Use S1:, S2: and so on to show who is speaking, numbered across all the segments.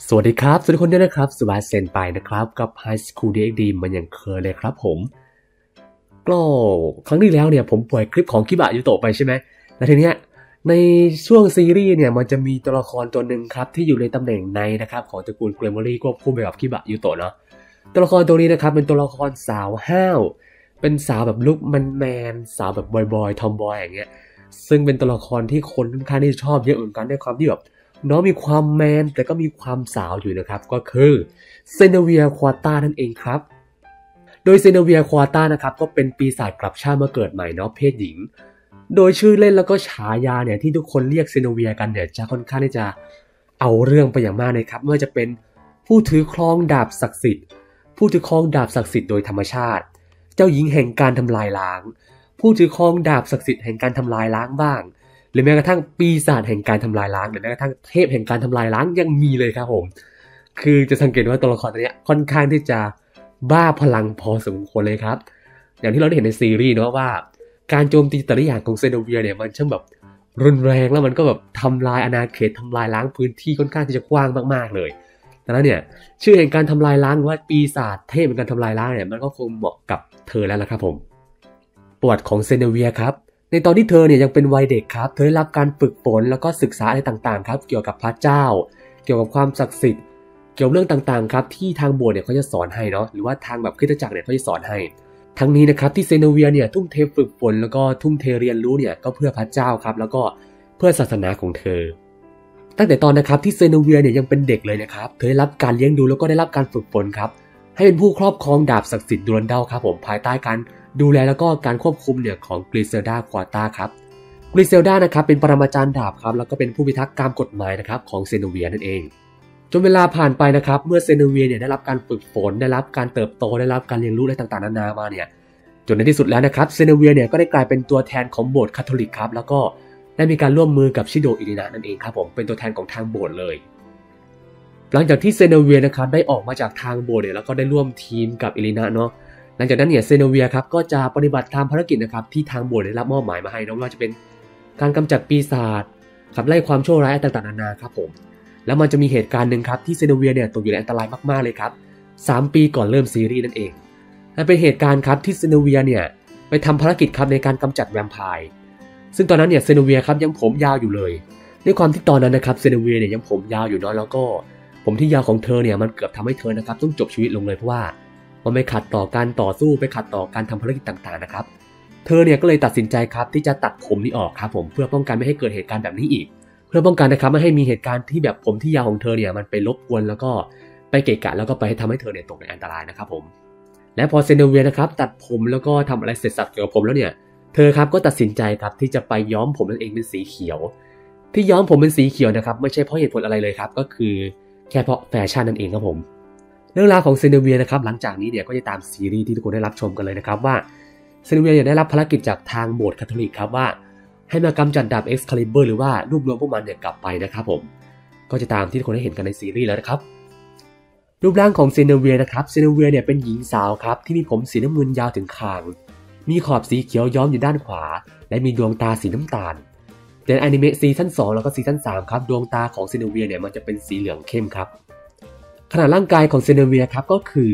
S1: สวัสดีครับสวัสดีคนด้วยนะครับสวัสดีเซนไปนะครับกับ High School DxD มันอย่างเคยเลยครับผมก็ครั้งที่แล้วเนี่ยผมปล่อยคลิปของคิบะยูโตะไปใช่ไหมแล้วทีเนี้ยในช่วงซีรีส์เนี่ยมันจะมีตัวละครตัวหนึ่งครับที่อยู่ในตำแหน่งในนะครับของตระกูลเกรมอรี่ควบคู่ไปกับคิบะยูโตะเนาะตัวละครตัวนี้นะครับเป็นตัวละครสาวห้าวเป็นสาวแบบลุคแมนสาวแบบบอยทอมบอยอย่างเงี้ยซึ่งเป็นตัวละครที่คนค่อนข้างที่ชอบเยอะเหมือนกันด้วยความที่แบบน้องมีความแมนแต่ก็มีความสาวอยู่นะครับก็คือเซเนเวียควาต้านั่นเองครับโดยเซเนเวียควาต้านะครับก็เป็นปีศาจกลับชาติมาเกิดใหม่เนาะเพศหญิงโดยชื่อเล่นแล้วก็ฉายาเนี่ยที่ทุกคนเรียกเซเนเวียกันเนี่ยจะค่อนข้างที่จะเอาเรื่องไปอย่างมากเลยครับไม่ว่าจะเป็นผู้ถือครองดาบศักดิ์สิทธิ์ผู้ถือครองดาบศักดิ์สิทธิ์โดยธรรมชาติเจ้าหญิงแห่งการทำลายล้างผู้ถือครองดาบศักดิ์สิทธิ์แห่งการทำลายล้างบ้างหรือแม้กระทั่งปีศาจแห่งการทำลายล้างหรือแม้กระทั่งเทพแห่งการทำลายล้างยังมีเลยครับผมคือจะสังเกตว่าตัวละครตัวนี้ค่อนข้างที่จะบ้าพลังพอสมควรเลยครับอย่างที่เราได้เห็นในซีรีส์เนาะว่าการโจมตีแต่ละอย่างของเซโนเวียเนี่ยมันช่างแบบรุนแรงแล้วมันก็แบบทำลายอาณาเขตทำลายล้างพื้นที่ค่อนข้างที่จะกว้างมากๆเลยดังนั้นเนี่ยชื่อแห่งการทำลายล้างหรือว่าปีศาจเทพแห่งการทำลายล้างเนี่ยมันก็คงเหมาะกับเธอแล้วล่ะครับผมประวัติของเซโนเวียครับในตอนที่เธอเนี่ยยังเป็นวัยเด็กครับเธอได้รับการฝึกฝนแล้วก็ศึกษาอะไรต่างๆครับเกี่ยวกับพระเจ้าเกี่ยวกับความศักดิ์สิทธิ์เกี่ยวกับเรื่องต่างๆครับที่ทางโบสถ์เนี่ยเขาจะสอนให้เนาะหรือว่าทางแบบคริสตจักรเนี่ยเขาจะสอนให้ทั้งนี้นะครับที่เซโนเวียเนี่ยทุ่มเทฝึกฝนแล้วก็ทุ่มเทเรียนรู้เนี่ยก็เพื่อพระเจ้าครับแล้วก็เพื่อศาสนาของเธอตั้งแต่ตอนนะครับที่เซโนเวียเนี่ยยังเป็นเด็กเลยนะครับเธอได้รับการเลี้ยงดูแล้วก็ได้รับการฝึกฝนครับให้เป็นผู้ครอบครองดาบศักดิ์สิทธิ์ดูรันเดลครับผมภายใต้การดูแลแล้วก็การควบคุมเนี่ยของกริเซลดาควาตาครับกริเซลดานะครับเป็นปรมาจารย์ดาบครับแล้วก็เป็นผู้พิทักษ์ตามกฎหมายนะครับของเซโนเวียนั่นเองจนเวลาผ่านไปนะครับเมื่อเซโนเวียเนี่ยได้รับการฝึกฝนได้รับการเติบโตได้รับการเรียนรู้อะไรต่างๆนานามาเนี่ยจนในที่สุดแล้วนะครับเซโนเวียเนี่ยก็ได้กลายเป็นตัวแทนของโบสถ์คาทอลิกครับแล้วก็ได้มีการร่วมมือกับชิโดอิรินะนั่นเองครับผมเป็นตัวแทนของทางโบสถ์เลยหลังจากที่เซโนเวียนะครับได้ออกมาจากทางโบสถ์เนี่ยแล้วก็ได้ร่วมทีมกับอิรินะเนาะหลังจากนั้นเนี่ยเซโนเวียครับก็จะปฏิบัติตามภารกิจนะครับที่ทางโบสถ์ได้รับมอบหมายมาให้นะว่าจะเป็นการกำจัดปีศาจขับไล่ความชั่วร้ายต่างๆนานาครับผมแล้วมันจะมีเหตุการณ์หนึ่งครับที่เซโนเวียเนี่ยตกอยู่ในอันตรายมากๆเลยครับ3 ปีก่อนเริ่มซีรีส์นั่นเองและเป็นเหตุการณ์ครับที่เซโนเวียเนี่ยไปทำภารกิจครับในการกำจัดแวมไพร์ซึ่งตอนนั้นเนี่ยเซโนเวียครับยังผมยาวอยู่เลยด้วยความที่ตอนนั้นนะครับเซโนเวียเนี่ยยังผมยาวอยู่เนาะแล้วก็ผมที่ยาวของเธอเนี่ยมันเกือบทำให้เธอนะครับต้องจบชีวิตลงเลยเพราะว่ามันไปขัดต่อการต่อสู้ไปขัดต่อการทำภารกิจต่างๆนะครับเธอเนี่ยก็เลยตัดสินใจครับที่จะตัดผมนี้ออกครับผมเพื่อป้องกันไม่ให้เกิดเหตุการณ์แบบนี้อีกเพื่อป้องกันนะครับไม่ให้มีเหตุการณ์ที่แบบผมที่ยาวของเธอเนี่ยมันไปรบกวนแล้วก็ไปเกะกะแล้วก็ไปทำให้เธอเนี่ยตกในอันตรายนะครับผมและพอเซโนเวียนะครับตัดผมแล้วก็ทำอะไรเสร็จสับเกี่ยวกับผมแล้วเนี่ยเธอครับก็ตัดสินใจครับที่จะไปย้อมผมนั่นเองเป็นสีเขียวที่ย้อมผมเป็นสีเขียวนะครับไม่ใช่เพราะเหตุผลอะไรเลยครับก็คือแค่เพราะแฟชั่นนั่นเองครับผมเรื่องราวของเซโนเวียนะครับหลังจากนี้เนี่ยก็จะตามซีรีส์ที่ทุกคนได้รับชมกันเลยนะครับว่าเซโนเวียได้รับภารกิจจากทางโบสถ์คาทอลิกครับว่าให้มากำจัดดาบ Excalibur หรือว่ารวบรวมพวกมันเนี่ยกลับไปนะครับผมก็จะตามที่ทุกคนได้เห็นกันในซีรีส์แล้วนะครับรูปร่างของเซโนเวียนะครับเซโนเวียเนี่ยเป็นหญิงสาวครับที่มีผมสีน้ำเงินยาวถึงคางมีขอบสีเขียวย้อมอยู่ด้านขวาและมีดวงตาสีน้ำตาลแต่ในอนิเมะซีซั่น2แล้วก็ซีซั่น3ครับดวงตาของเซโนเวียเนี่ยมันจะเป็นสีเหลืองเข้มครับขนาดร่างกายของเซโนเวียครับก็คือ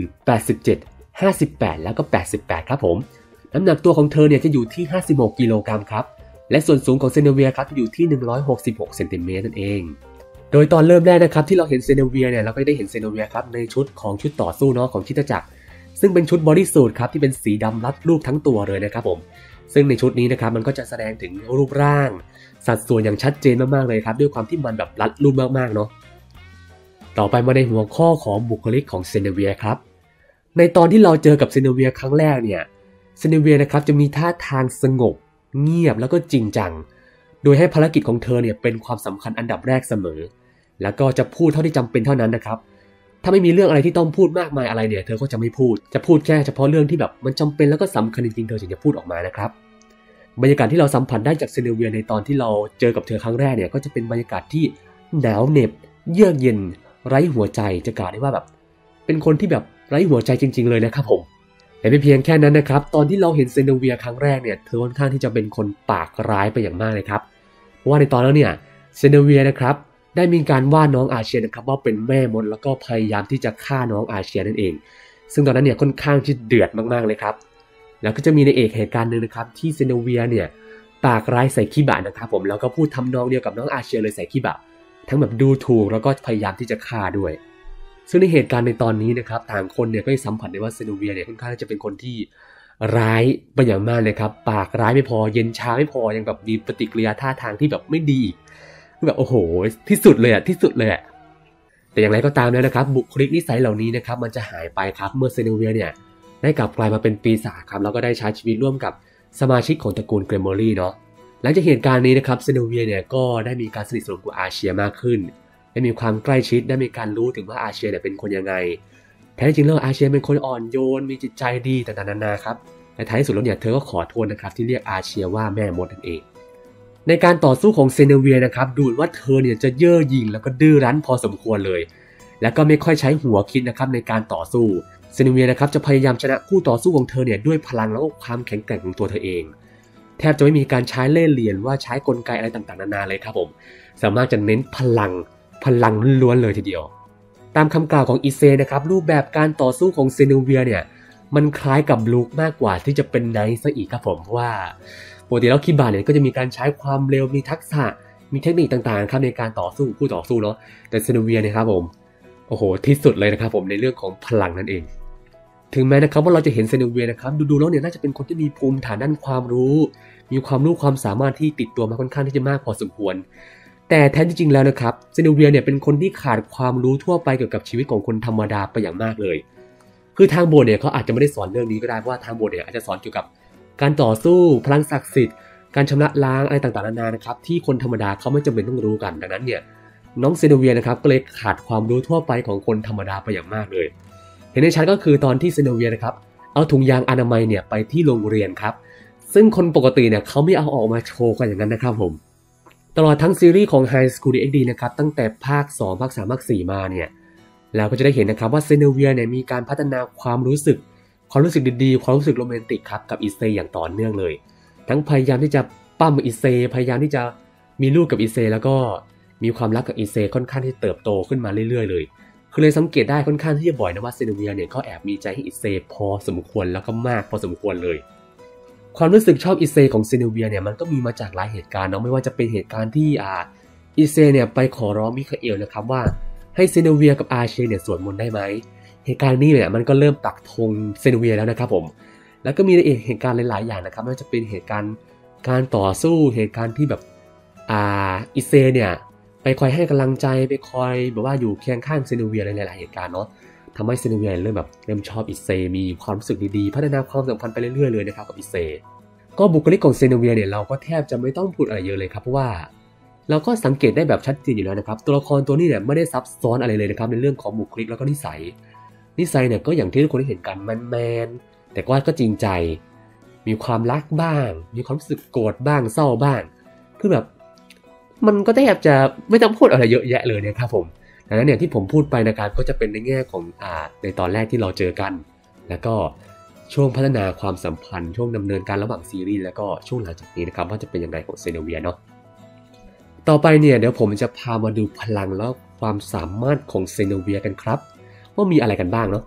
S1: 87 58แล้วก็88ครับผมน้ำหนักตัวของเธอเนี่ยจะอยู่ที่56กิโลกรัมครับและส่วนสูงของเซโนเวียครับจะอยู่ที่166เซนติเมตรนั่นเองโดยตอนเริ่มแรกนะครับที่เราเห็นเซโนเวียเนี่ยเราก็ได้เห็นเซโนเวียครับในชุดต่อสู้เนาะของคริสตจักรซึ่งเป็นชุดบอดี้สูทครับที่เป็นสีดำรัดรูปทั้งตัวเลยนะครับผมซึ่งในชุดนี้นะครับมันก็จะแสดงถึงรูปร่างสัดส่วนอย่างชัดเจนมากๆเลยครับด้วยความที่มันแบบรัดรูปมากๆเนาะต่อไปมาในหัวข้อของบุคลิกของเซโนเวียครับในตอนที่เราเจอกับเซโนเวียครั้งแรกเนี่ยเซโนเวียนะครับจะมีท่าทางสงบเงียบแล้วก็จริงจังโดยให้ภารกิจของเธอเนี่ยเป็นความสำคัญอันดับแรกเสมอแล้วก็จะพูดเท่าที่จำเป็นเท่านั้นนะครับถ้าไม่มีเรื่องอะไรที่ต้องพูดมากมายอะไรเนี่ยเธอก็จะไม่พูดจะพูดแค่เฉพาะเรื่องที่แบบมันจำเป็นแล้วก็สำคัญจริงๆเธอถึงจะพูดออกมานะครับบรรยากาศที่เราสัมผัสได้จากเซโนเวียในตอนที่เราเจอกับเธอครั้งแรกเนี่ยก็จะเป็นบรรยากาศที่หนาวเหน็บเยือกเย็นไร้หัวใจจะกล่าวได้ว่าแบบเป็นคนที่แบบไร้หัวใจจริงๆเลยนะครับผมแต่ไม่เพียงแค่นั้นนะครับตอนที่เราเห็นเซโนเวียครั้งแรกเนี่ยเธอค่อนข้างที่จะเป็นคนปากร้ายไปอย่างมากเลยครับเพราะว่าในตอนนั้นเนี่ยเซโนเวียนะครับได้มีการว่าน้องอาเชียนะครับว่าเป็นแม่มดแล้วก็พยายามที่จะฆ่าน้องอาเชียนั่นเองซึ่งตอนนั้นเนี่ยค่อนข้างที่เดือดมากๆเลยครับแล้วก็จะมีในเอกเหตุการณ์หนึ่งนะครับที่เซโนเวียเนี่ยปากร้ายใส่คิบะนะครับผมแล้วก็พูดทำนองเดียวกับน้องอาเชียเลยใส่คิบะทั้งแบบดูถูกแล้วก็พยายามที่จะฆ่าด้วยซึ่งในเหตุการณ์ในตอนนี้นะครับต่างคนเนี่ยก็สัมผัสได้ว่าเซโนเวียเนี่ยค่อนข้างจะเป็นคนที่ร้ายเป็นอย่างมากเลยครับปากร้ายไม่พอเย็นชาไม่พอยังแบบมีปฏิกิริยาท่าทางที่แบบไม่ดีแบบโอ้โหที่สุดเลยที่สุดเลยแต่อย่างไรก็ตามแล้วนะครับบุคลิกนิสัยเหล่านี้นะครับมันจะหายไปครับเมื่อเซโนเวียเนี่ยได้กลับกลายมาเป็นปีศาจครับแล้วก็ได้ใช้ชีวิตร่วมกับสมาชิกของตระกูลเกรมอรี่เนาะหลังจากเหตุการณ์นี้นะครับเซโนเวียเนี่ยก็ได้มีการสนิทสนมกับอาเชียมากขึ้นได้มีความใกล้ชิดได้มีการรู้ถึงว่าอาเชียเนี่ยเป็นคนยังไงแท้จริงแล้วอาเชียเป็นคนอ่อนโยนมีจิตใจดีต่างๆนานาครับในท้ายสุดแล้วเนี่ยเธอก็ขอโทษนะครับที่เรียกอาเชียว่าแม่มดนั่นเองในการต่อสู้ของเซโนเวียนะครับดูว่าเธอเนี่ยจะเย่อหยิ่งแล้วก็ดื้อรั้นพอสมควรเลยและก็ไม่ค่อยใช้หัวคิดนะครับในการต่อสู้เซโนเวียนะครับจะพยายามชนะคู่ต่อสู้ของเธอเนี่ยด้วยพลังแล้วก็ความแข็งแกร่งของตัวเธอเองแทบจะไม่มีการใช้เล่ห์เหลี่ยมว่าใช้กลไกอะไรต่างๆนานาเลยครับผมสามารถจะเน้นพลังล้วนเลยทีเดียวตามคำกล่าวของอิเซนะครับรูปแบบการต่อสู้ของเซโนเวียเนี่ยมันคล้ายกับบลูคมากกว่าที่จะเป็นไนท์ซะอีกครับผมเพราะว่าปกติแล้วคิบะเนี่ยก็จะมีการใช้ความเร็วมีทักษะมีเทคนิคต่างๆครับในการต่อสู้คู่ต่อสู้เนาะแต่เซโนเวียเนี่ยครับผมโอ้โหที่สุดเลยนะครับผมในเรื่องของพลังนั่นเองถึงแม้นะครับว่าเราจะเห็นเซโนเวียนะครับดูแล้วเนี่ยน่าจะเป็นคนที่มีภูมิฐานด้านความรู้มีความสามารถที่ติดตัวมาค่อนข้างที่จะมากพอสมควรแต่แท้จริงแล้วนะครับเซโนเวียเนี่ยเป็นคนที่ขาดความรู้ทั่วไปเกี่ยวกับชีวิตของคนธรรมดาไปอย่างมากเลยคือทางโบสถ์เนี่ยเขาอาจจะไม่ได้สอนเรื่องนี้ก็ได้เพราะว่าทางโบสถ์เนี่ยอาจจะสอนเกี่ยวกับการต่อสู้พลังศักดิ์สิทธิ์การชำระล้างอะไรต่างๆนานานะครับที่คนธรรมดาเขาไม่จำเป็นต้องรู้กันดังนั้นเนี่ยน้องเซโนเวียนะครับก็เลยขาดความรู้ทั่วไปของคนธรรมดาไปอย่างมากเลยเห็นได้ชัดก็คือตอนที่เซโนเวียนะครับเอาถุงยางอนามัยเนี่ยไปที่โรงเรียนครับซึ่งคนปกติเนี่ยเขาไม่เอาออกมาโชว์กันอย่างนั้นนะครับผมตลอดทั้งซีรีส์ของ High School DxD นะครับตั้งแต่ภาค2ภาค3ภาค4มาเนี่ยเราก็จะได้เห็นนะครับว่าเซโนเวียเนี่ยมีการพัฒนาความรู้สึกดีๆความรู้สึกโรแมนติกครับกับอิเซอย่างต่อเนื่องเลยทั้งพยายามที่จะปั้มอิเซพยายามที่จะมีลูกกับอิเซแล้วก็มีความรักกับอิเซค่อนข้างที่เติบโตขึ้นมาเรื่อยๆเลยคือเลยสังเกตได้ค่อนข้างที่จะบ่อยนะว่าเซโนเวียเนี่ยเขาแอบมีใจให้อิเซพอสมควรแล้วก็มากพอสมควรเลยความรู้สึกชอบอิเซของเซโนเวียเนี่ยมันก็มีมาจากหลายเหตุการณ์เนาะไม่ว่าจะเป็นเหตุการณ์ที่อิเซเนี่ยไปขอร้องมิคาเอลนะครับว่าให้เซโนเวียกับอาเชเนี่ยสวดมนต์ได้ไหมเหตุการณ์นี้เนี่ยมันก็เริ่มปักธงเซโนเวียแล้วนะครับผมแล้วก็มีเหตุการณ์หลายๆอย่างนะครับไม่ว่าจะเป็นเหตุการณ์การต่อสู้เหตุการณ์ที่แบบอิเซเนี่ยไปคอยให้กำลังใจไปคอยแบบว่าอยู่เคียงข้างเซโนเวียในหลายๆเหตุการณ์เนาะทำให้เซโนเวียเริ่มชอบอิเซมีความรู้สึกดีๆพัฒนาความสัมพันธ์ไปเรื่อยๆเลยนะครับกับอิเซก็บุคลิกของเซโนเวียเนี่ยเราก็แทบจะไม่ต้องพูดอะไรเยอะเลยครับเพราะว่าเราก็สังเกตได้แบบชัดเจนอยู่แล้วนะครับตัวละครตัวนี้เนี่ยไม่ได้ซับซ้อนอะไรเลยนะครับในเรื่องของบุคลิกแล้วก็นิสัยเนี่ยก็อย่างที่ทุกคนได้เห็นกันแมนแต่ก็จริงใจมีความรักบ้างมีความรู้สึกโกรธบ้างเศร้าบ้างคือแบบมันก็แทบจะไม่ต้องพูดอะไรเยอะแยะเลยนะครับผมดังนั้นเนี่ยที่ผมพูดไปนะครับก็จะเป็นในแง่ของในตอนแรกที่เราเจอกันแล้วก็ช่วงพัฒนาความสัมพันธ์ช่วงดำเนินการระหว่างซีรีส์แล้วก็ช่วงหลังจากนี้นะครับว่าจะเป็นยังไงของเซโนเวียเนาะต่อไปเนี่ยเดี๋ยวผมจะพามาดูพลังและความสามารถของเซโนเวียกันครับว่ามีอะไรกันบ้างเนาะ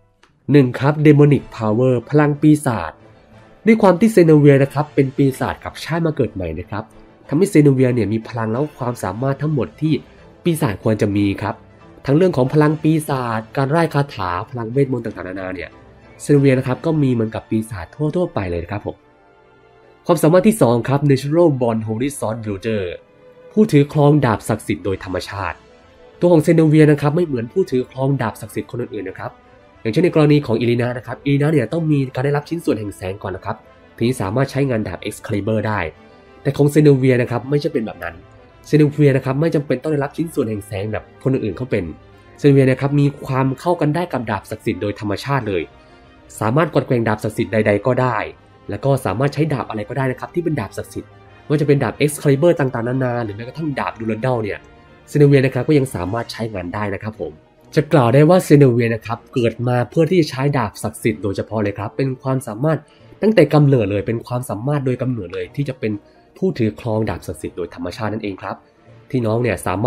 S1: 1. ครับ Demonic Power พลังปีศาจด้วยความที่เซโนเวียนะครับเป็นปีศาจกับชาติมาเกิดใหม่นะครับทำให้เซโนเวียเนี่ยมีพลังและความสามารถทั้งหมดที่ปีศาจควรจะมีครับทั้งเรื่องของพลังปีศาจการไร้คาถาพลังเวทมนต์ต่างๆนานาเนี่ยเซโนเวียนะครับก็มีเหมือนกับปีศาจทั่วไปเลยนะครับผมความสามารถที่ 2 ครับ Natural Born Holy Sword Wielder ผู้ถือครองดาบศักดิ์สิทธิ์โดยธรรมชาติตัวของเซโนเวียนะครับไม่เหมือนผู้ถือครองดาบศักดิ์สิทธิ์คนอื่นๆนะครับอย่างเช่นในกรณีของอิลินานะครับอิลินาเนี่ยต้องมีการได้รับชิ้นส่วนแห่งแสงก่อนนะครับถึงจะสามารถใช้งานดาบ Excalibur ได้แต่ของเซโนเวียนะครับไม่ใช่เป็นแบบนั้นเซโนเวียนะครับไม่จำเป็นต้องได้รับชิ้นส่วนแห่งแสงแบบคนอื่นๆเขาเป็นเซโนเวียนะครับมีความเข้ากันได้กับดาบศักดิ์สิทธิ์โดยธรรมชาติเลยสามารถกดแกว่งดาบศักดิ์สิทธิ์ใดๆก็ได้แล้วก็สามารถใช้ดาบอะไรก็ได้นะครับที่เป็นดาบศักดิ์สิทธิ์ไม่ว่าจะเป็นดาบ Excalibur ต่างๆนานาหรือแม้กระทั่งดาบดูรันดัลเนี่ยเซโนเวียนะครับก็ยังสามารถใช้งานได้นะครับผมจะกล่าวได้ว่าเซโนเวียนะครับเกิดมาเพื่อที่จะใช้ดาบศักดิ์สิทธิ์โดยเฉพาะเลยครับเป็นความสามารถตั้งแต่กำเนิดเลยเป็นความสามารถโดยกำเนิดเลยที่จะเป็นผู้ถือครองดาบศักดิ์สิทธิ์โดยธรรมชาตินั่นเองครับที่น้องเนี่ยสามารถ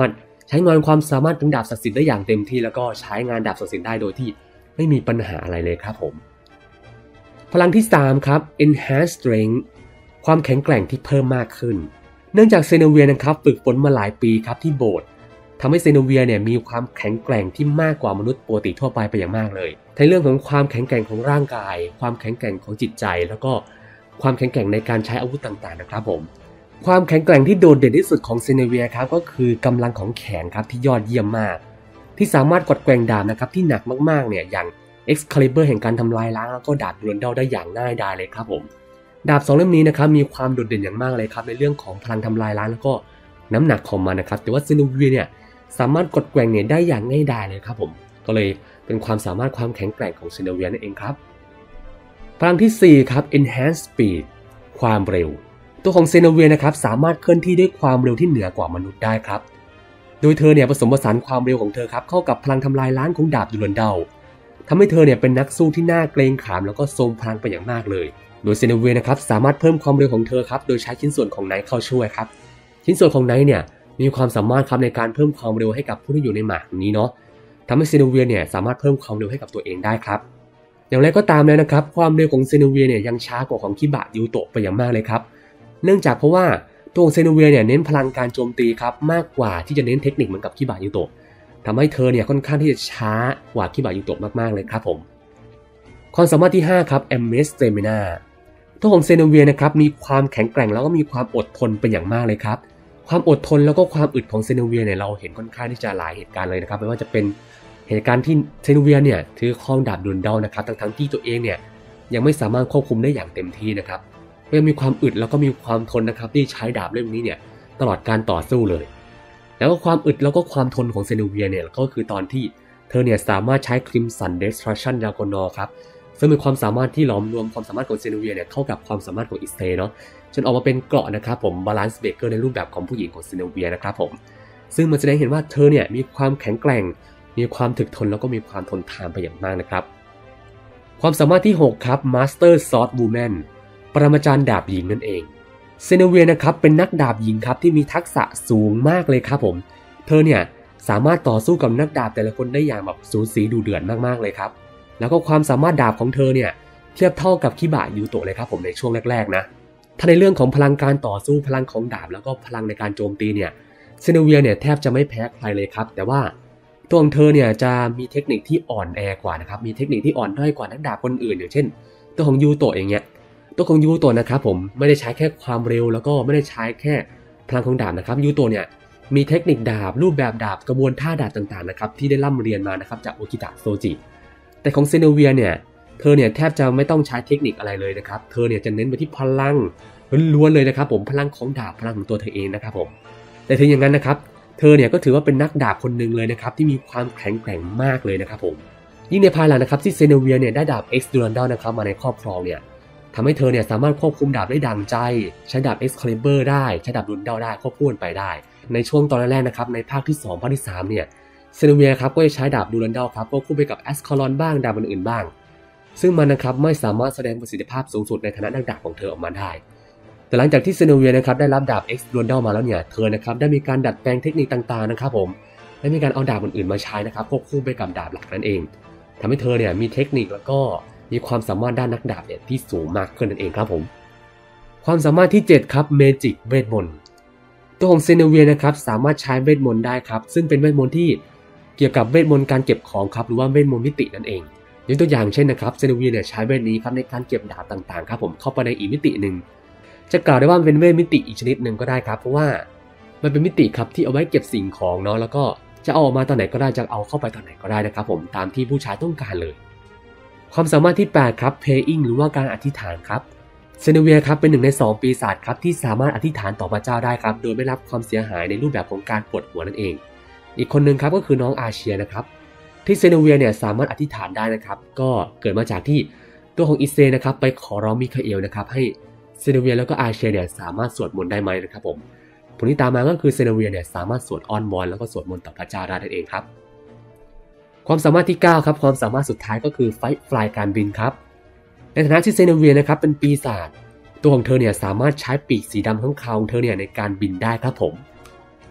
S1: ใช้งานความสามารถของดาบศักดิ์สิทธิ์ได้อย่างเต็มที่แล้วก็ใช้งานดาบศักดิ์สิทธิ์ได้โดยที่ไม่มีปัญหาอะไรเลยครับผมพลังที่3ครับ Enhanced Strength ความแข็งแกร่งที่เพิ่มมากขึ้นเนื่องจากเซโนเวียนะครับฝึกฝนมาหลายปีครับที่โบสถ์ทำให้เซโนเวียเนี่ยมีความแข็งแกร่งที่มากกว่ามนุษย์ปกติทั่วไปอย่างมากเลยในเรื่องของความแข็งแกร่งของร่างกายความแข็งแกร่งของจิตใจแล้วก็ความแข็งแกร่งในการใช้อาวุธต่างๆนะครับผมความแข็งแกร่งที่โดดเด่นที่สุดของเซโนเวียครับก็คือกำลังของแขนครับที่ยอดเยี่ยมมากที่สามารถกดแกว่งดาบนะครับที่หนักมากๆเนี่ยอย่าง Excalibur แห่งการทำลายล้างแล้วก็ดาบดูรันเดลได้อย่างง่ายดายเลยครับผมดาบ2เล่มนี้นะครับมีความโดดเด่นอย่างมากเลยครับในเรื่องของพลังทำลายล้างแล้วก็น้ำหนักของมันนะครับแต่ว่าเซโนเวียเนี่ยสามารถกดแกว่งเนี่ยได้อย่างง่ายดายเลยครับผมก็เลยเป็นความสามารถความแข็งแกร่งของเซโนเวียนั่นเองครับพลังที่4ครับ Enhanced Speed ความเร็วตัวของเซโนเวียนะครับสามารถเคลื่อนที่ด้วยความเร็วที่เหนือกว่ามนุษย์ได้ครับโดยเธอเนี่ยผสมผสานความเร็วของเธอครับเข้ากับพลังทำลายล้างของดาบดูรันเดลทำให้เธอเนี่ยเป็นนักสู้ที่น่าเกรงขามแล้วก็ทรงพลังไปอย่างมากเลยโดยเซโนเวียนะครับสามารถเพิ่มความเร็วของเธอครับโดยใช้ชิ้นส่วนของไนท์เข้าช่วยครับชิ้นส่วนของไนท์เนี่ยมีความสามารถครับในการเพิ่มความเร็วให้กับผู้ที่อยู่ในหมากนี้เนาะทำให้เซโนเวียเนี่ยสามารถเพิ่มความเร็วให้กับตัวเองได้ครับอย่างไรก็ตามแล้วนะครับความเร็วของเซโนเวียเนี่ยยังช้ากว่าของคิบะยูโตะไปอย่างมากเลยครับเนื่องจากเพราะว่าตัวของเซโนเวียเนี่ยเน้นพลังการโจมตีครับมากกว่าที่จะเน้นเทคนิคเหมือนกับคิบะยูโตะทำให้เธอเนี่ยค่อนข้างที่จะช้ากว่าคิบะยูโตะมากๆเลยครับผมความสามารถที่5ครับ Amaze Stamina ตัวของเซโนเวียนะครับมีความแข็งแกร่งแล้วก็มีความอดทนเป็นอย่างมากเลยครับความอดทนแล้วก็ความอึดของเซโนเวียเนี่ยเราเห็นค่อนข้างที่จะหลายเหตุการณ์เลยนะครับไม่ว่าจะเป็นเหตุการณ์ที่เซโนเวียเนี่ยถือครองดาบดูรันเดลนะครับทั้งที่ตัวเองเนี่ยยังไม่สามารถควบคุมได้อย่างเต็มที่นะครับยังมีความอึดแล้วก็มีความทนนะครับที่ใช้ดาบเล่มนี้เนี่ยตลอดการต่อสู้เลยแล้วก็ความอึดแล้วก็ความทนของเซโนเวียเนี่ยก็คือตอนที่เธอเนี่ยสามารถใช้ Crimson Destruction Dragonor ครับซึ่งเป็นความสามารถที่หลอมรวมความสามารถของเซโนเวียเนี่ยเข้ากับความสามารถของอิสเตเนาะจนออกมาเป็นเกราะนะครับผมบาลานซ์เบเกอร์ในรูปแบบของผู้หญิงของเซโนเวียนะครับผมซึ่งมันแสดงเห็นว่าเธอเนี่ยมีความแข็งแกร่งมีความถึกทนแล้วก็มีความทนทานไปอย่างมากนะครับความสามารถที่6ครับ Master Sword Woman ปรมาจารย์ดาบหญิงนั่นเองเซโนเวียนะครับเป็นนักดาบหญิงครับที่มีทักษะสูงมากเลยครับผมเธอเนี่ยสามารถต่อสู้กับนักดาบแต่ละคนได้อย่างแบบสูสีดุเดือดมากๆเลยครับแล้วก็ความสามารถดาบของเธอเนี่ยเทียบเท่ากับคิบะยูโตะเลยครับผมในช่วงแรกๆนะถ้าในเรื่องของพลังการต่อสู้พลังของดาบแล้วก็พลังในการโจมตีเนี่ยเซโนเวียเนี่ยแทบจะไม่แพ้ใครเลยครับแต่ว่าตัวของเธอเนี่ยจะมีเทคนิคที่อ่อนแอกว่านะครับมีเทคนิคที่อ่อนด้อยกว่านักดาบคนอื่นอย่างเช่นตัวของยูโตะอย่างเงี้ยตัวของยูโตะนะครับผมไม่ได้ใช้แค่ความเร็วแล้วก็ไม่ได้ใช้แค่พลังของดาบนะครับยูโตะเนี่ยมีเทคนิคดาบรูปแบบดาบกระบวนท่าดาบต่างๆนะครับที่ได้ร่ำเรียนมานะครับจากโอคิตะโซจิแต่ของเซโนเวียเนี่ยเธอเนี่ยแทบจะไม่ต้องใช้เทคนิคอะไรเลยนะครับเธอเนี่ยจะเน้นไปที่พลังล้วนๆเลยนะครับผมพลังของดาบพลังของตัวเธอเองนะครับผมแต่ถึงอย่างนั้นนะครับเธอเนี่ยก็ถือว่าเป็นนักดาบคนหนึ่งเลยนะครับที่มีความแข็งแกร่งมากเลยนะครับผมยิ่งในภายหลังนะครับที่เซโนเวียเนี่ยได้ดาบ X Durandal นะครับมาในครอบครองเนี่ยทำให้เธอเนี่ยสามารถควบคุมดาบได้ดังใจใช้ดาบ Excalibur ได้ใช้ดาบ Durandal ได้ควบคู่ไปได้ในช่วงตอนแรกนะครับในภาคที่2ภาคที่3เนี่ยเซโนเวียครับก็จะใช้ดาบ Durandal ครับควบคู่ไปกับ Ascalon บ้างดาบอื่นๆบ้างซึ่งมันนะครับไม่สามารถแสดงประสิทธิภาพสูงสุดในฐานะนักดาบของเธอออกมาได้แต่หลังจากที่เซโนเวียนะครับได้รับดาบ X Durandal มาแล้วเนี่ยเธอนะครับได้มีการดัดแปลงเทคนิคต่างๆนะครับผมได้มีการเอาดาบอื่นๆมาใช้นะครับควบคู่ไปกับดาบหลักนั่นเองทำให้เธอเนี่ยมีเทคนิคแล้วก็มีความสามารถด้านนักดาบเนี่ยที่สูงมากขึ้นนั่นเองครับผมความสามารถที่7ครับ Magic เวทมนต์ตัวของเซโนเวียนะครับสามารถใช้เวทมนต์ได้ครับซึ่งเป็นเวทมนต์ที่เกี่ยวกับเวทมนต์การเก็บของครับหรือว่าเวทมนต์มิตินั่นเองยกตัวอย่างเช่นนะครับเซโนเวียเนี่ยใช้เวทนี้ครับในการเก็บดาบต่างๆครับผมเข้าไปในอีกมิติหนึ่งจะกล่าวได้ว่ามันเป็นเวทมิติอีกชนิดหนึ่งก็ได้ครับเพราะว่ามันเป็นมิติครับที่เอาไว้เก็บสิ่งของเนาะแล้วก็จะเอาออกมาตอนไหนก็ได้จะเอาเข้าไปตอนไหนก็ได้นะครับผมตามที่ผู้ใช้ต้องการเลยความสามารถที่8ครับ Praying หรือว่าการอธิษฐานครับเซโนเวียครับเป็น1ใน2ปีศาจครับที่สามารถอธิษฐานต่อพระเจ้าได้ครับโดยไม่รับความเสียหายในรูปแบบของการปวดหัวนั่นเองอีกคนนึงครับก็คือน้องอาเชียนะครับที่เซโนเวียเนี่ยสามารถอธิษฐานได้นะครับก็เกิดมาจากที่ตัวของอิเซนะครับไปขอร้องมิคาเอลนะครับให้เซโนเวียแล้วก็อาเชียเนี่ยสามารถสวดมนต์ได้ไหมนะครับผมผลที่ตามมาก็คือเซโนเวียเนี่ยสามารถสวดอ้อนวอนแล้วก็สวดมนต์ต่อพระเจ้าได้นั่นเองครับความสามารถที่9ครับความสามารถสุดท้ายก็คือไฟฟลายการบินครับในฐานะที่เซโนเวียนะครับเป็นปีศาจตัวของเธอเนี่ยสามารถใช้ปีกสีดำข้างคาวของเธอเนี่ยในการบินได้ครับผม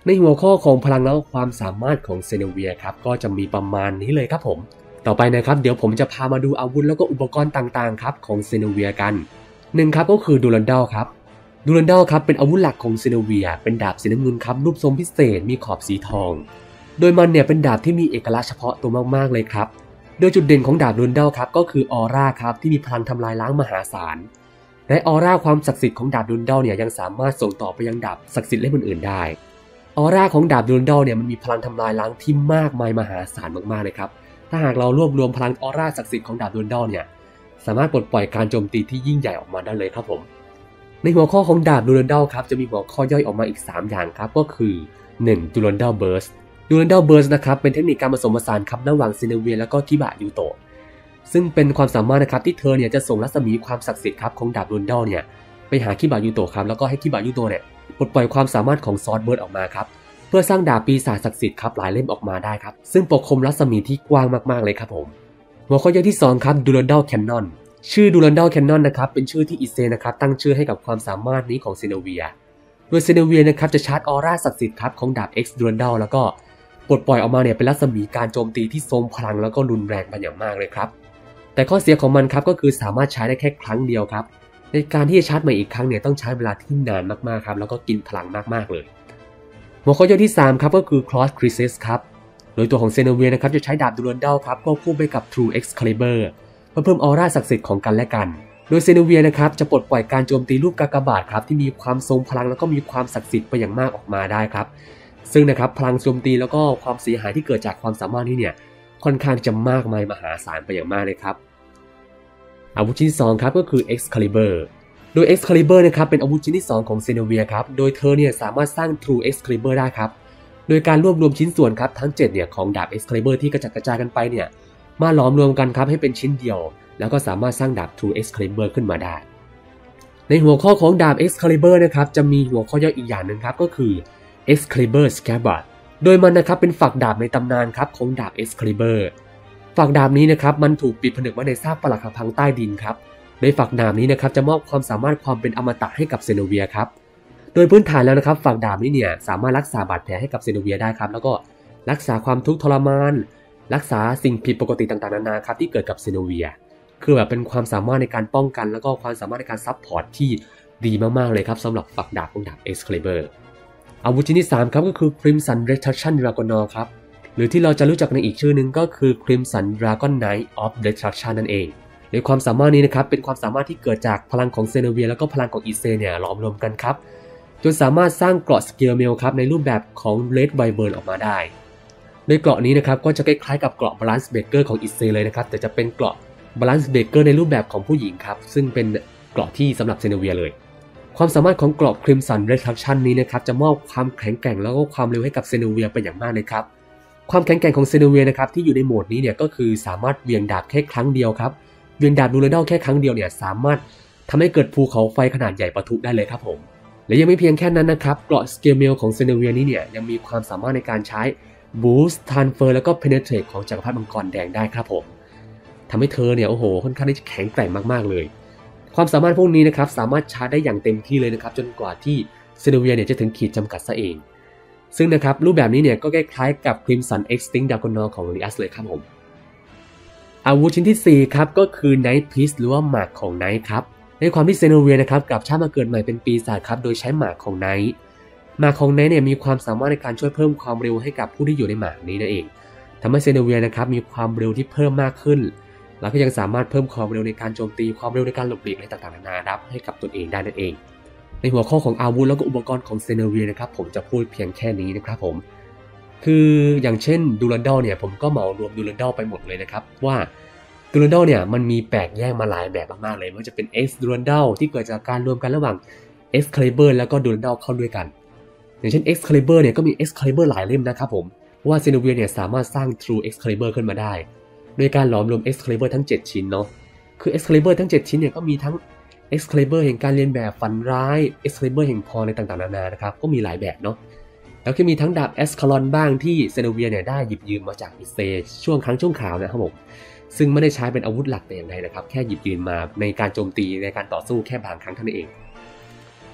S1: ในหัวข้อของพลังและความสามารถของเซเนเวียครับก็จะมีประมาณนี้เลยครับผมต่อไปนะครับเดี๋ยวผมจะพามาดูอาวุธแล้วก็อุปกรณ์ต่างๆครับของเซเนเวียกัน1ครับก็คือดูรันดัลครับดูรันดัลครับเป็นอาวุธหลักของเซเนเวียเป็นดาบสีน้ำเงินครับรูปทรงพิเศษมีขอบสีทองโดยมันเนี่ยเป็นดาบที่มีเอกลักษณ์เฉพาะตัวมากๆเลยครับโดยจุดเด่นของดาบดูรันดัลครับก็คือออร่าครับที่มีพลังทำลายล้างมหาศาลและออร่าความศักดิ์สิทธิ์ของดาบดูรันดัลเนี่ยยังสามารถส่งต่อไปยังดาบศักดิ์สิทธิ์เล่มอื่นๆได้ออร่าของดาบดูรันดัลเนี่ยมันมีพลังทำลายล้างที่มากมายมหาศาลมากๆเลยครับถ้าหากเรารวบรวมพลังออร่าศักดิ์สิทธิ์ของดาบดูรันดัลเนี่ยสามารถปลดปล่อยการโจมตีที่ยิ่งใหญ่ออกมาได้เลยครับผมในหัวข้อของดาบดูรันดัลครับจะมีหัวข้อย่อยออกมาอีก3อย่างครับก็คือ1ดูรันดัลเบิร์สดูรันดัลเบิร์สนะครับเป็นเทคนิคการผสมผสานครับระหว่างเซเนเวียและก็คิบะยูโตะซึ่งเป็นความสามารถนะครับที่เธอเนี่ยจะส่งรัศมีความศักดิ์สิทธิ์ครับของดาบดูรันดัลเนี่ยไปหาคิบะยูโตะครับแล้วก็ให้คิบะยูโตะเนี่ยปลดปล่อยความสามารถของซอร์ดเบิร์สออกมาครับเพื่อสร้างดาบปีศาจศักดิ์สิทธิ์ครับหลายเล่มออกมาได้ครับซึ่งปกคลุมรัศมีที่กว้างมากๆเลยครับผมหัวข้อย่อยที่2ครับดูรันดัลแคนนอนชื่อดูรันดัลแคนนอนนะครับเป็นชื่อที่อิเซนะครับตั้งชื่อให้กับความสามารถนี้ของเซเนเวียโดยเซเนเวียนะครับจะชาร์จออร่าศักดิ์สิทธิ์ครับของดาบ X ดูรันดัลแล้วก็ปลดปล่อยออกมาเนี่ยเป็นรัศมีการโจมตีที่ทรงพลังแล้วก็รุนแรงเป็นอย่างมากเลยครับแต่ข้อเสียของมันครับก็คือสามารถใช้ได้แค่ครั้งเดียวครับในการที่จะชาร์จใหม่อีกครั้งเนี่ยต้องใช้เวลาที่นานมากๆครับแล้วก็กินพลังมากๆเลยหัวข้อย่อยที่3ครับก็คือ Cross Crisis ครับโดยตัวของเซเนเวียนะครับจะใช้ดาบดูรันดัลครับควบคู่ไปกับ True Excalibur เพื่อเพิ่มออร่าศักดิ์สิทธิ์ของกันและกันโดยเซเนเวียนะครับจะปลดปล่อยการโจมตีรูปกากบาทครับที่มีความทรงพลังแล้วก็มีความศักดิ์สิทธิ์ไปอย่างมากออกมาได้ครับซึ่งนะครับพลังโจมตีแล้วก็ความเสียหายที่เกิดจากความสามารถนี้เนี่ยค่อนข้างจะมากมายมหาศาลไปอย่างมากเลยครับอาวุธชิ้นที่2ครับก็คือ Excalibur โดย Excalibur นะครับเป็นอาวุธชิ้นที่2ของเซเนเวียครับโดยเธอเนี่ยสามารถสร้าง True Excalibur ได้ครับโดยการรวบรวมชิ้นส่วนครับทั้ง7เนี่ยของดาบ Excalibur ที่กระจัดกระจายกันไปเนี่ยมาหลอมรวมกันครับให้เป็นชิ้นเดียวแล้วก็สามารถสร้างดาบ True Excalibur ขึ้นมาได้ในหัวข้อของดาบ Excalibur นะครับจะมีหัวข้อย่อยอีกอย่างหนึ่งครับก็คือ Excalibur Scabbard โดยมันนะครับเป็นฝักดาบในตำนานครับของดาบ Excalibur ฝักดาบนี้นะครับมันถูกปิดผนึกไว้ในซากปรักหักพังใต้ดินครับโดยฝักดาบนี้นะครับจะมอบความสามารถความเป็นอมตะให้กับเซโนเวียครับโดยพื้นฐานแล้วนะครับฝักดาบนี้เนี่ยสามารถรักษาบาดแผลให้กับเซโนเวียได้ครับแล้วก็รักษาความทุกข์ทรมานรักษาสิ่งผิดปกติต่างๆนานาครับที่เกิดกับเซโนเวียคือแบบเป็นความสามารถในการป้องกันแล้วก็ความสามารถในการซัพพอร์ตที่ดีมากๆเลยครับสำหรับฝักดาบของดาบ Excalibur อาวุธชิ้นที่3ครับก็คือ Crimson Retraction Dragonor ครับหรือที่เราจะรู้จักในอีกชื่อหนึ่งก็คือ Crimson Dragon Knight of Destruction นั่นเองโดยความสามารถนี้นะครับเป็นความสามารถที่เกิดจากพลังของเซโนเวียแล้วก็พลังของอิเซเนี่ยหลอมรวมกันครับจนสามารถสร้างเกราะสเกลเมลครับในรูปแบบของ Red Wyvern ออกมาได้โดยเกราะนี้นะครับก็จะคล้ายๆกับเกราะ Balance Breaker ของอิเซเลยนะครับแต่จะเป็นเกราะ Balance Breaker ในรูปแบบของผู้หญิงครับซึ่งเป็นเกราะที่สำหรับเซโนเวียเลยความสามารถของเกราะ Crimson Retraction นี้นะครับจะมอบความแข็งแกร่งแล้วก็ความเร็วให้กับเซโนเวียเป็นอย่างมากเลยครับความแข็งแกร่งของเซโนเวียนะครับที่อยู่ในโหมดนี้เนี่ยก็คือสามารถเวียงดาบแค่ครั้งเดียวครับเวียงดาบดูรันดัลแค่ครั้งเดียวเนี่ยสามารถทำให้เกิดภูเขาไฟขนาดใหญ่ปะทุได้เลยครับผมและยังไม่เพียงแค่นั้นนะครับเกราะสเกลเมลของเซโนเวียนี้เนี่ยยังมีความสามารถในการใช้ Boost Transfer แล้วก็ Penetrate ของจักรพรรดิมังกรแดงได้ครับผมทำให้เธอเนี่ยโอ้โหค่อนข้างที่จะแข็งแกร่งมากๆเลยความสามารถพวกนี้นะครับสามารถชาร์จได้อย่างเต็มที่เลยนะครับจนกว่าที่เซโนเวียเนี่ยจะถึงขีดจำกัดซะเองซึ่งนะครับรูปแบบนี้เนี่ยก็คล้ายๆกับ Crimson Extinct Dragonor ของ Lias เลยครับผมอาวุธชิ้นที่4ครับก็คือ Night Priest หรือว่าหมากของ Night ครับในความที่เซโนเวียนะครับกลับชาติมาเกิดใหม่เป็นปีศาจครับโดยใช้หมากของ Night หมากของ Night เนี่ยมีความสามารถในการช่วยเพิ่มความเร็วให้กับผู้ที่อยู่ในหมากนี้นั่นเองทำให้เซโนเวียนะครับมีความเร็วที่เพิ่มมากขึ้นแล้วก็ยังสามารถเพิ่มความเร็วในการโจมตีความเร็วในการหลบหลีกอะไรต่างๆนานาครับให้กับตนเองได้นั่นเองในหัวข้อของอาวุธแล้วก็อุปกรณ์ของเซโนเวียนะครับผมจะพูดเพียงแค่นี้นะครับผมคืออย่างเช่นดูรันดัลเนี่ยผมก็เหมารวมดูรันดัลไปหมดเลยนะครับว่าดูรันดัลเนี่ยมันมีแปลกแยกมาหลายแบบมากๆเลยไม่ว่าจะเป็น X ดูรันดัลที่เกิดจากการรวมกันระหว่าง Excalibur แล้วก็ดูรันดัลเข้าด้วยกันอย่างเช่น Excalibur เนี่ยก็มี Excalibur หลายเล่มนะครับผมว่าเซโนเวียเนี่ยสามารถสร้าง True Excalibur ขึ้นมาได้โดยการหลอมรวม Excalibur ทั้ง7ชิ้นเนาะคือ Excalibur ทั้ง7ชิ้นเนี่ยก็มีทั้ง Excalibur แห่งการเรียนแบบฝันร้าย Excalibur แห่งพรอะไรต่างๆนานานะครับก็มีหลายแบบเนาะแล้วก็มีทั้งดาบ Escalon บ้างที่เซโนเวียเนี่ยได้หยิบยืมมาจากอิเซช่วงคราวนะครับผมซึ่งไม่ได้ใช้เป็นอาวุธหลักแต่อย่างใดนะครับแค่หยิบยืมมาในการโจมตีในการต่อสู้แค่บางครั้งเท่านั้นเอง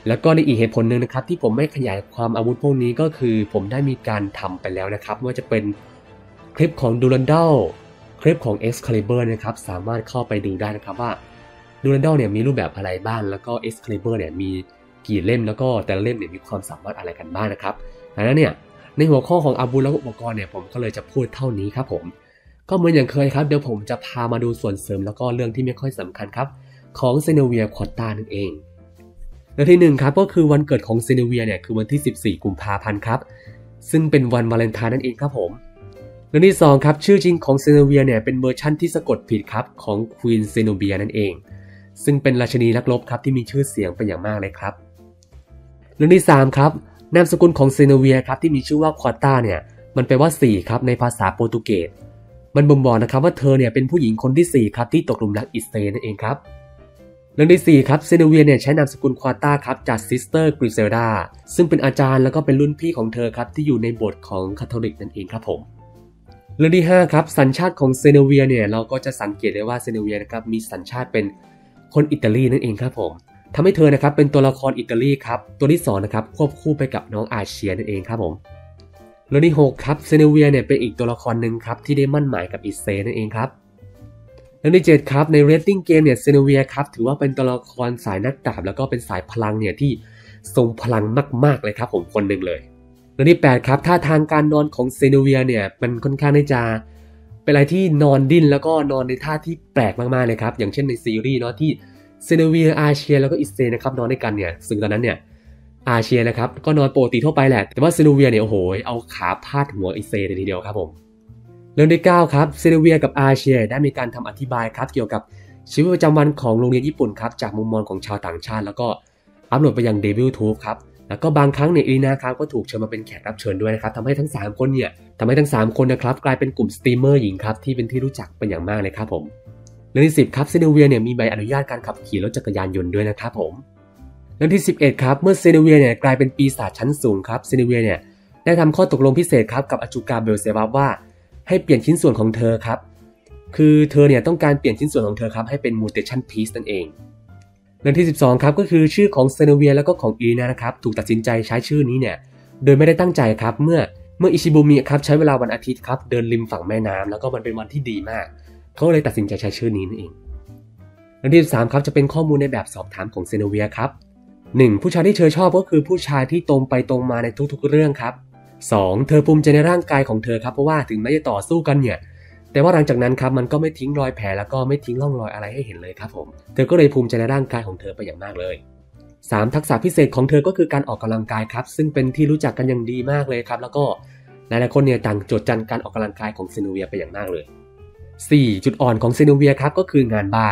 S1: แล้วก็ในอีกเหตุผลหนึ่งนะครับที่ผมไม่ขยายความอาวุธพวกนี้ก็คือผมได้มีการทำไปแล้วนะครับว่าจะเป็นคลิปของดูรันดัลคลิปของ Excalibur นะครับสามารถเข้าไปดูได้นะครับว่าดูรันดัลเนี่ยมีรูปแบบอะไรบ้างแล้วก็ Excalibur เนี่ยมีกี่เล่มแล้วก็แต่ละเล่มเนี่ยมีความสามารถอะไรกันบ้างนะครับดังนั้นเนี่ยในหัวข้อของอาวุธและอุปกรณ์เนี่ยผมก็เลยจะพูดเท่านี้ครับผมก็เหมือนอย่างเคยครับเดี๋ยวผมจะพามาดูส่วนเสริมแล้วก็เรื่องที่ไม่ค่อยสำคัญครับของเซโนเวียควอตตานั่นเองเรื่องที่1ครับก็คือวันเกิดของเซโนเวียเนี่ยคือวันที่14กุมภาพันธ์ครับซึ่งเป็นวันวาเลนไทน์นั่นเองครับผมเรื่องที่2ครับชื่อจริงของเซโนเวียเนี่ยเป็นเวอร์ชั่นที่สะกดผิดครับของควีนเซโนเวียนั่นเองซึ่งเป็นราชินีนักรบครับที่มีชื่อเสียงเป็นอย่างมากเลยครับเรื่องที่3ครับนามสกุลของเซโนเวียครับที่มีชื่อว่าควอตตาเนี่ยมันแปลว่า4ครับในภาษาโปรตุเกสมันบ่งบอกนะครับว่าเธอเนี่ยเป็นผู้หญิงคนที่4ครับที่ตกหลุมรักอิสเตนั่นเองครับเรื่องที่4ครับเซโนเวียเนี่ยใช้นามสกุลควอตตาครับจากซิสเตอร์กริเซลดาซึ่งเป็นอาจารย์แล้วก็เป็นรุ่นพี่ของเธอครับที่อยู่ในโบสถ์ของคาทอลิกนั่นเองครับผมเรื่องที่5ครับสัญชาติของเซโนเวียเนี่ยเราก็จะสังเกตได้ว่าเซโนเวียนะครับมีสัญชาติเป็นคนอิตาลีนั่นเองครับผมทำให้เธอนะครับเป็นตัวละครอิตาลีครับตัวที่2นะครับควบคู่ไปกับน้องอาเชียนั่นเองครับผมเรื่องที่6ครับเซโนเวียเนี่ยเป็นอีกตัวละครหนึ่งครับที่ได้มั่นหมายกับอิเซนั่นเองครับเรื่องที่7ครับในเรตติ้งเกมเนี่ยเซโนเวียครับถือว่าเป็นตัวละครสายนักดาบแล้วก็เป็นสายพลังเนี่ยที่ทรงพลังมากๆเลยครับผมคนหนึ่งเลยเรื่องที่8ครับท่าทางการนอนของเซโนเวียเนี่ยมันค่อนข้างที่จะเป็นอะไรที่นอนดิ้นแล้วก็นอนในท่าที่แปลกมากๆเลยครับอย่างเช่นในซีรีส์เนาะที่เซโนเวียอาเชียแล้วก็อิเซนะครับนอนด้วยกันเนี่ยซึ่งตอนนั้นเนี่ยอาเชียนะครับก็นอนปกติทั่วไปแหละแต่ว่าเซโนเวียเนี่ยโอ้โหเอาขาพาดหัวอิเซเลยทีเดียวครับผมเรื่องที่9ครับเซโนเวียกับอาเชียได้มีการทำอธิบายครับเกี่ยวกับชีวิตประจำวันของโรงเรียนญี่ปุ่นครับจากมุมมองของชาวต่างชาติแล้วก็อัปโหลดไปยัง Devil Tube ครับแล้วก็บางครั้งเนี่ยอีนาครับก็ถูกเชิญมาเป็นแขกรับเชิญด้วยนะครับทำให้ทั้ง3คนนะครับกลายเป็นกลุ่มสตรีมเมอร์หญิงครับที่เป็นที่รู้จักเป็นอย่างมากเลยครับผมเรื่องที่10ครับเซโนเวียเนี่ยมีใบอนุญาตการขับขี่รถจักรยานยนต์ด้วยนะครับผมเรื่องที่11ครับเมื่อเซโนเวียเนี่ยกลายเป็นปีศาจชั้นสูงครับเซโนเวียเนี่ยได้ทำข้อตกลงพิเศษครับกับอาจูกาเบลเซวับว่าให้เปลี่ยนชิ้นส่วนของเธอครับคือเธอเนี่ยต้องการเปลี่ยนชิ้นส่วนของเธอครับให้เป็นมูเทชันพีซนั่นเองเรื่องที่12ครับก็คือชื่อของเซโนเวียแล้วก็ของอีนานะครับถูกตัดสินใจใช้ชื่อนี้เนี่ยโดยไม่ได้ตั้งใจครับเมื่ออิชิบุมิครับใช้เวลาวันอาทิตย์ครับเดินริมฝั่งแม่น้ำแล้วก็มันเป็นวันที่ดีมากเขาเลยตัดสินใจใช้ชื่อนี้นั่นเองเรื่องที่13ครับจะเป็นข้อมูลในแบบสอบถามของเซโนเวียครับ 1. ผู้ชายที่เธอชอบก็คือผู้ชายที่ตรงไปตรงมาในทุกๆเรื่องครับ 2. เธอภูมิใจในร่างกายของเธอครับเพราะว่าถึงแม้จะต่อสู้กันเนี่ยแต่ว่าหลังจากนั้นครับมันก็ไม่ทิ้งรอยแผลแล้วก็ไม่ทิ้งร่องรอยอะไรให้เห็นเลยครับผมเธอก็เลยภูมิใจในร่างกายของเธอไปอย่างมากเลย 3. ทักษะพิเศษของเธอก็คือการออกกำลังกายครับซึ่งเป็นที่รู้จักกันอย่างดีมากเลยครับแล้วก็หลายๆคนเนี่ยต่างจดจำการออกกำลังกายของเซโนเวียไปอย่างมากเลย 4. จุดอ่อนของเซโนเวียครับก็คืองานบ้าน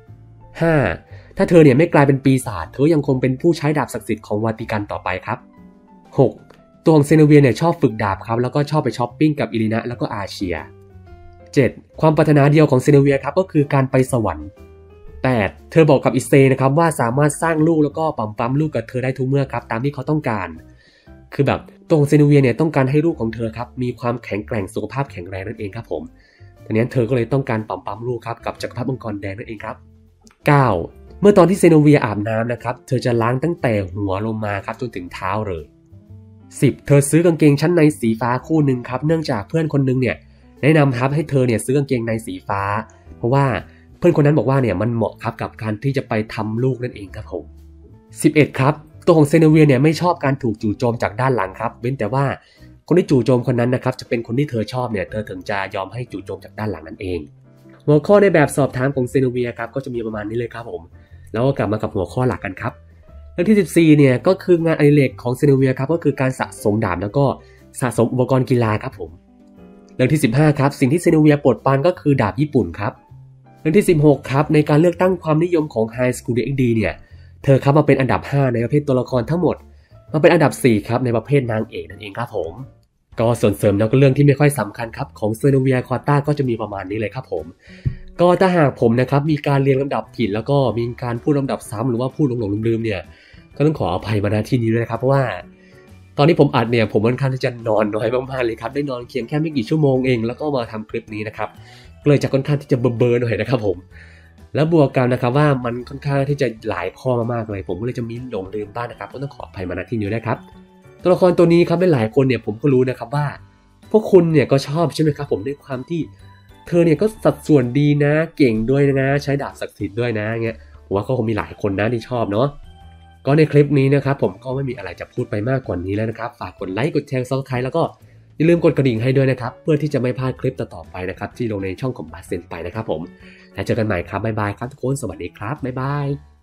S1: 5. ถ้าเธอเนี่ยไม่กลายเป็นปีศาจเธอยังคงเป็นผู้ใช้ดาบศักดิ์สิทธิ์ของวาติกันต่อไปครับ 6. ตัวของเซโนเวียเนี่ยชอบฝึกดาบครับแล้วก็ชอบไปช้อปปิ้งกับอิรินะแล้วก็อาเชีย 7. ความปรารถนาเดียวของเซโนเวียครับก็คือการไปสวรรค์ 8. เธอบอกกับอิเซนะครับว่าสามารถสร้างลูกแล้วก็ปั๊มลูกกับเธอได้ทุกเมื่อครับตามที่เขาต้องการคือแบบตัวของเซโนเวียเนี่ยต้องการให้ลูกของเธอครับมีความแข็งแกร่งสุขภาพแข็งแรงนั่นเองครับผมทีนี้เธอก็เลยต้องการปั๊มลูกครับกับจักรพรรดิมังกรแดงนั่นเองครับ 9. เมื่อตอนที่เซโนเวียอาบน้ำนะครับเธอจะล้างตั้งแต่หัวลงมาครับจนถึงเท้าเลย 10. เธอซื้อกางเกงชั้นในสีฟ้าคู่หนึ่งครับเนื่องจากเพื่อนคนนึงเนี่ยแนะนำครับให้เธอเนี่ยซื้อกางเกงในสีฟ้าเพราะว่าเพื่อนคนนั้นบอกว่าเนี่ยมันเหมาะครับกับการที่จะไปทำลูกนั่นเองครับผม 11. ครับตัวของเซโนเวียเนี่ยไม่ชอบการถูกจู่โจมจากด้านหลังครับเว้นแต่ว่าคนที่จู่โจมคนนั้นนะครับจะเป็นคนที่เธอชอบเนี่ยเธอถึงจะยอมให้จู่โจมจากด้านหลังนั่นเองหัวข้อในแบบสอบถามของเซโนเวียครับก็จะมีประมาณนี้เลยครับผมแล้วก็กลับมากับหัวข้อหลักกันครับเรื่องที่14เนี่ยก็คืองานอดิเรกของเซโนเวียครับก็คือการสะสมดาบแล้วก็สะสมอุปกรณ์กีฬาครับผมเรื่องที่15ครับสิ่งที่เซโนเวียโปรดปรานก็คือดาบญี่ปุ่นครับเรื่องที่16ครับในการเลือกตั้งความนิยมของ High School DxD เนี่ยเธอครับมาเป็นอันดับ5ในประเภทตัวละครทั้งหมดมาเป็นอันดับ4ครับในประเภทนางเอกนั่นเองครับผมก็ส่วนเสริมแล้วก็เรื่องที่ไม่ค่อยสำคัญครับของเซโนเวียควอตตาก็จะมีประมาณนี้เลยครับผมก็ถ้าหากผมนะครับมีการเรียงลำดับผิดแล้วก็มีการพูดลำดับซ้ำหรือว่าพูดหลงลืมเนี่ยก็ต้องขออภัยมาณที่นี้ด้วยนะครับเพราะว่าตอนนี้ผมอัดเนี่ยผมค่อนข้างที่จะนอนน้อยมากๆเลยครับได้นอนเพียงแค่ไม่กี่ชั่วโมงเองแล้วก็มาทำคลิปนี้นะครับเลยจะค่อนข้างที่จะเบอร์หน่อยนะครับผมแล้วบวกกันนะครับว่ามันค่อนข้างที่จะหลายข้อมากๆเลยผมก็เลยจะมีหลงลืมบ้างนะครับก็ต้องขออภัยมาณที่นี้ด้วยครับตัวละครตัวนี้ครับหลายคนเนี่ยผมก็รู้นะครับว่าพวกคุณเนี่ยก็ชอบใช่ไหมครับผมด้วยความที่เธอเนี่ยก็สัดส่วนดีนะเก่งด้วยนะใช้ดาบศักดิ์สิทธิ์ด้วยนะเงี้ยผมว่าก็คงมีหลายคนนะที่ชอบเนาะก็ในคลิปนี้นะครับผมก็ไม่มีอะไรจะพูดไปมากกว่านี้แล้วนะครับฝากกดไลค์กดแชร์ซับสไครต์แล้วก็อย่าลืมกดกระดิ่งให้ด้วยนะครับเพื่อที่จะไม่พลาดคลิปต่อๆไปนะครับที่ลงในช่องของบาสเซนไปนะครับผมแล้วเจอกันใหม่ครับบ๊ายบายครับทุกคนสวัสดีครับบ๊ายบาย